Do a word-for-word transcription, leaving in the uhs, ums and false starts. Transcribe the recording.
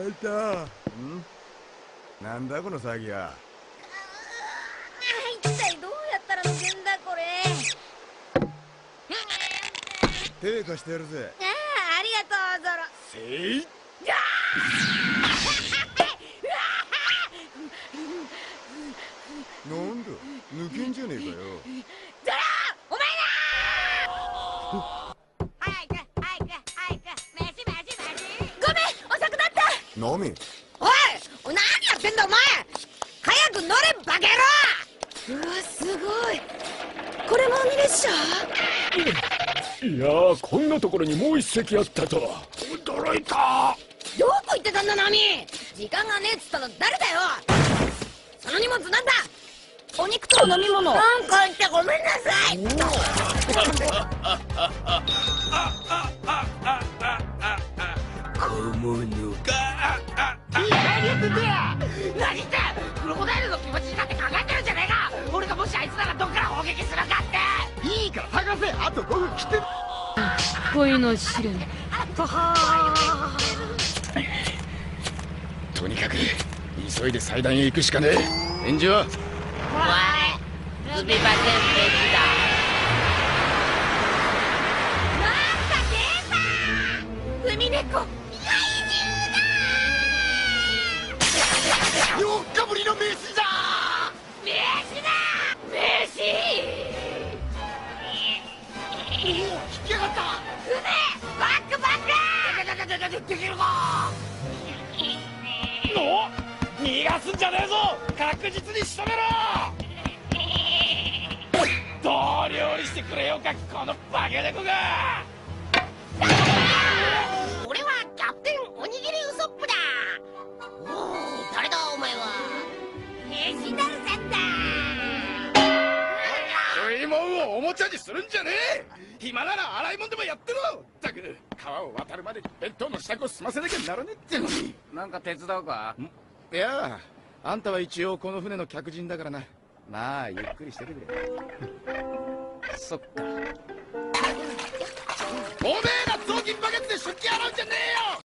いた。んなんだこの騒ぎは。 一体どうやったら抜けんだこれ。 手貸してやるぜ。 ああ、ありがとうゾロ。 せい。なんだ抜けんじゃねえかよ。 ゾロお前だ。早く早く早く飯飯飯。ごめん遅くなった。 ナミ。 おい何やってんだお前。早く乗れバカ野郎。うわすごい。これも鬼列車。 いやー、こんなところにもう一隻あったとは驚いた。 どこ行ってたんだナミ。時間がねえっつったの誰だよ。その荷物なんだ。お肉と飲み物。なんか言ってごめんなさい。 小物が何言ってんだよ。何言ってクロコダイルの気持ちになって考えてるんじゃねえか。俺がもしあいつならどっから砲撃するかって。いいから探せ。あとごふん切って。 恋の試練。 とにかく急いで祭壇へ行くしかねえ。返事はお前ズビバ全兵器だ。 なんだゲーさん。海猫よっかぶりの飯だ。飯だ飯。おお引き上がった。 船バックバック。 ででででできるか。お逃がすんじゃねえぞ。確実に仕留めろ。どう料理してくれようかこのバカ猫が。俺はキャプテンおにぎりウソップだ。おお誰だお前は。 飯なるさんだ。 そういうもんをおもちゃにするんじゃねえ。暇なら洗い物でもやってろ。ったく川を渡るまで弁当の支度を済ませなきゃならねえってのに。 なんか手伝うか。 いやあんたは一応この船の客人だからな。まあゆっくりしててくれ。そっか。おめえら雑巾バケツで食器洗うんじゃねえよ。